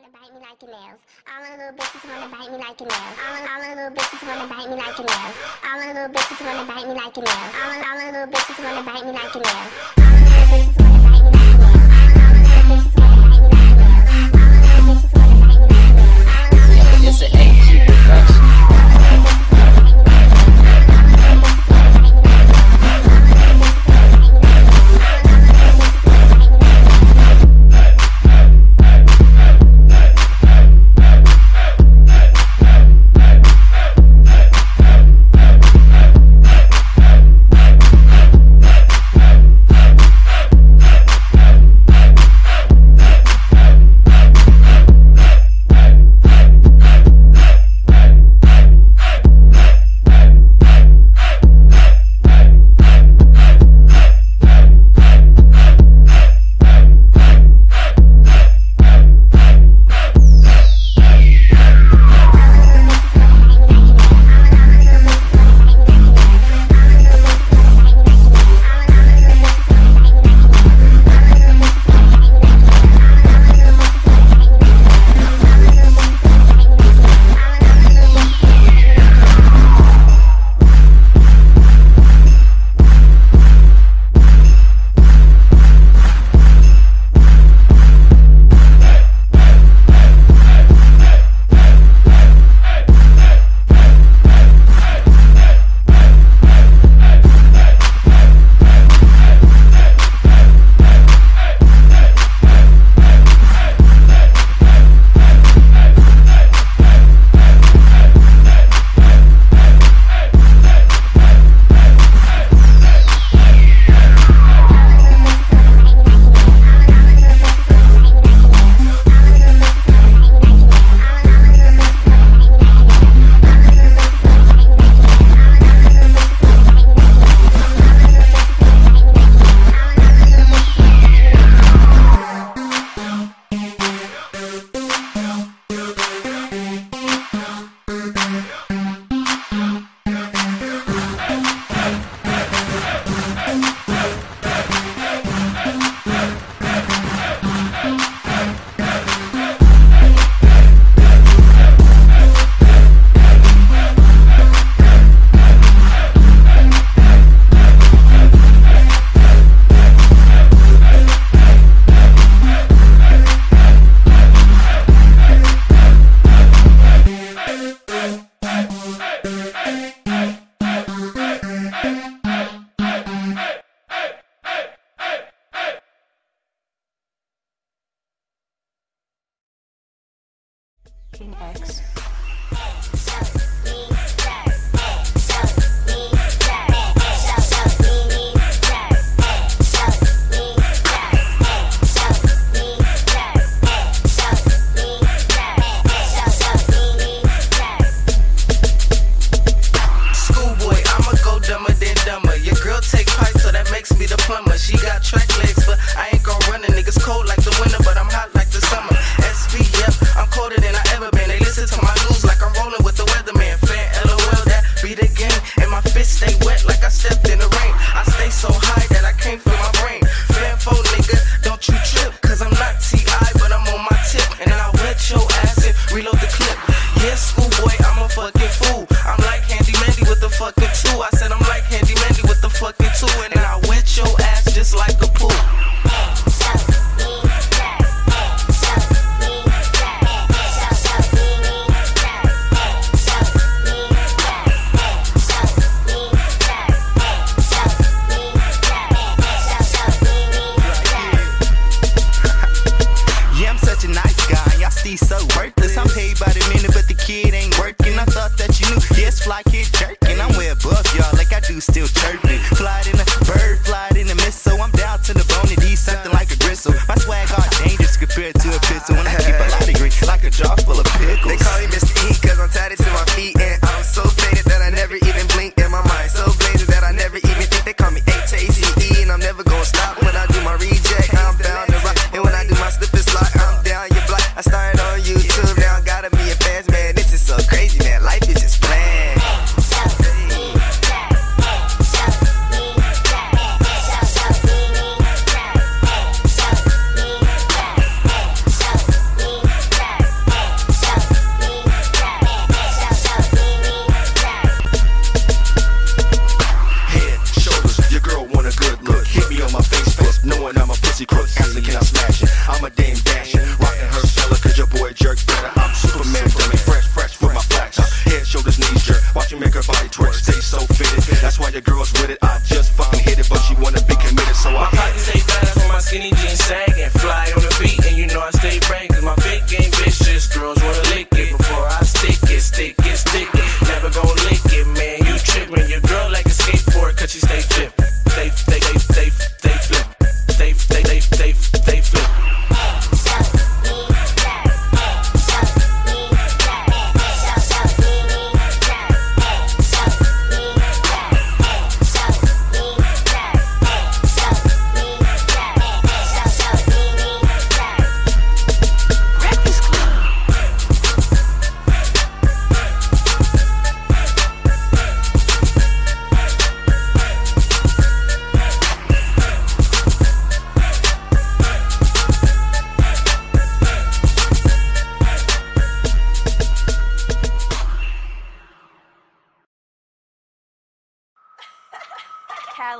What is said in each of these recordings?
wanna bite me like your nails. All the little bitches wanna bite me like your nails. All the little bitches wanna bite me like your nails. All the little bitches wanna bite me like your nails. All the little bitches wanna bite me like your nails. All the little bitches wanna bite me like your nails. All the little bitches wanna bite me like your nails. All the little bitches wanna bite me like your nails. It's an AG production. King X. She got track legs, but I ain't gon' run. A niggas cold like the winter, but I'm hot like the summer. SPF, I'm colder than I ever been. They listen to my news like I'm rolling with the weatherman. Fan LOL, that be the game. And my fists stay wet like I stepped in the rain. I stay so high that I can't feel my brain. Fan phone nigga, don't you trip, cause I'm not T.I., but I'm on my tip. And then I'll wet your ass and reload the clip. Yeah, schoolboy, I'm a fucking fool. I'm like Handy Mandy with the fucking two. I said I'm like Handy Mandy with the fucking two. And I'll wet your ass just like a pool. Yeah, I'm such a nice guy, y'all see so worthless. I'm paid by the minute, but the kid ain't working. I thought that you knew, yes, fly kid jerking. I'm way above y'all, like I do still chirping. Fly in a bird, fly in a missile. I'm down to the bone and D something like a gristle. My swag all dangerous compared to a pistol. And I keep a lot of green, like a jar full of pickles. They call me Mr. E, cause I'm tied to my feet. And I'm so faded that I never even blink. In my mind, so blazed that I never even think. They call me H-A-Z-E, and I'm never gonna stop. When I do my reject, I'm bound to rock. And when I do my slip and slide, I'm down your block. I started on YouTube, now I gotta be a fans, man. This is so crazy, man. Life is just planned.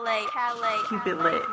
Keep it lit.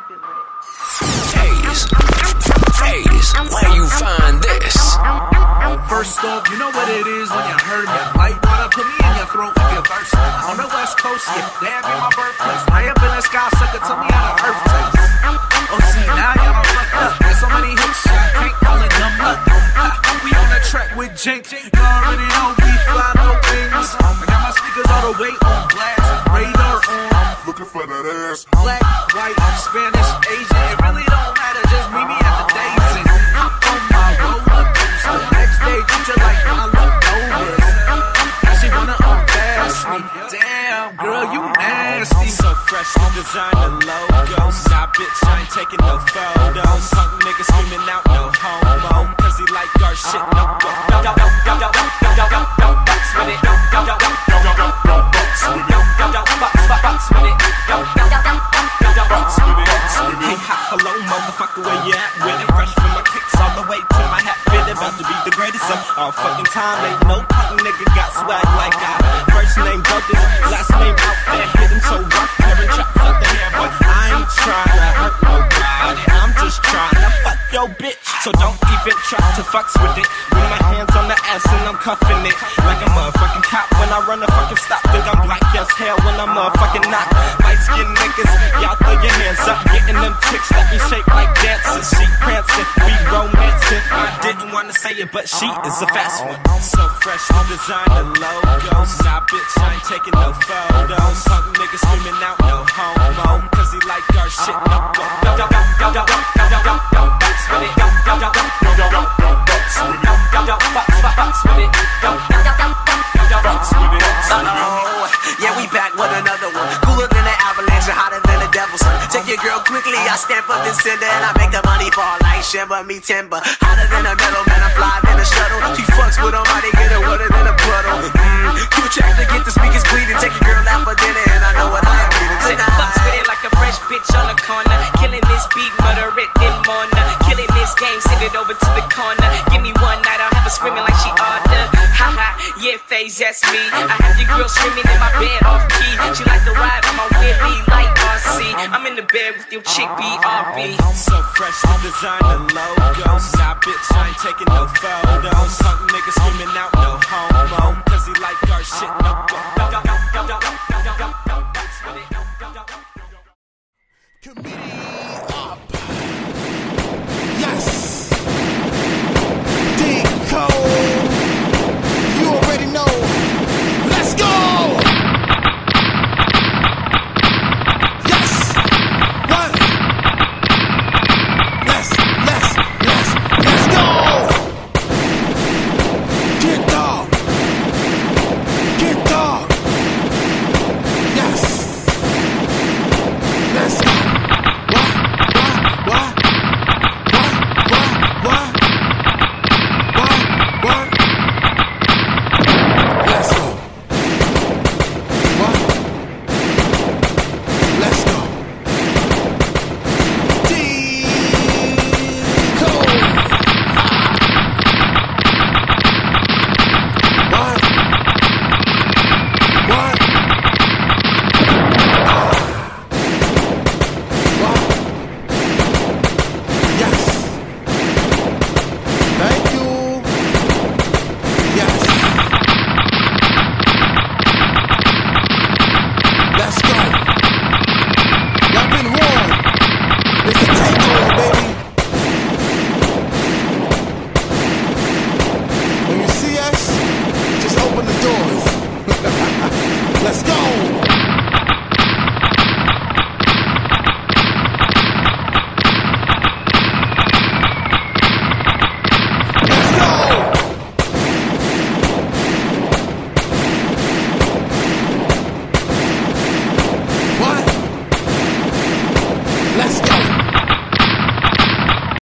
Hayes, where you find this? First off, you know what it is when you heard me. Light water, put me in your throat if you're thirsty. On the West Coast, yeah, damn, be my birthplace. High up in the sky, sucker, tell me how the earth tastes. Oh, see, now y'all don't fuck up. There's so many hits, I can't call it dumb luck. We on the track with Jink. You already know we fly no wings. I got my speakers all the way on blast. Radar on. Looking for that ass. Black, white, Spanish, Asian. It really don't matter, just meet me at the Daisy. Hop on my roller coaster. Next day, teacher like my leftovers. Now she wanna unfast me. Damn, girl, you nasty. So fresh with designer logos. Nah, bitch, I ain't taking no photos. Punk nigga screaming out no homo. Cause he like our shit, no go. Don't box with it. Don't box with it. Hey, hello, motherfucker, where you at with it? Fresh from my kicks all the way to my hat fitted. About to be the greatest of all fucking time. Ain't no punk nigga got swag like I. First name Douglas, last name out there. Hit him so rough, tearing chops out the hair. But I ain't trying to hurt nobody. I'm just trying to fuck your bitch. So don't even try to fucks with it. With my hands on the ass and I'm cuffing it like a motherfucking cop. When I run a fucking stop, think I'm black as hell when I'm motherfucking not. Light skin niggas, y'all throw your hands up. Getting them chicks that be shaped like dancing. She prancing, we romancing. I didn't wanna say it, but she is a fast one. So fresh with designer logos. Nah, bitch, I ain't taking no photos. Punk niggas screaming out no homo. Cause he like our shit, no go. Don't box with it. Don't box with it. Don't box with it. Yeah, we back with another one. Cooler than an avalanche and hotter than a devil's sun. Take your girl quickly, I stamp up the cinder and I make the money fall like shimmer me timber. Hotter than a metal man, I'm fly than a shuttle. She fucks with her money, get her wetter than a puddle. Q-track to get the speakers bleeding. Take your girl out for dinner and I know what I am eating tonight. Fucks with it like a fresh bitch on the corner. Killing this beat, murder it in morning. Killing this game, send it over to the corner. Give me one night, I'll have her screaming like she ordered. Haha, yeah, phase, that's me. I have your girl screaming in my bed off key. She like to ride on my Willie like RC. I'm in the bed with your chick BRB. So fresh with designer logos. Nah, bitch, I ain't taking no photos. Punk nigga screaming out no homo. Cause he like our shit, no go. Don't box with it. Comedian.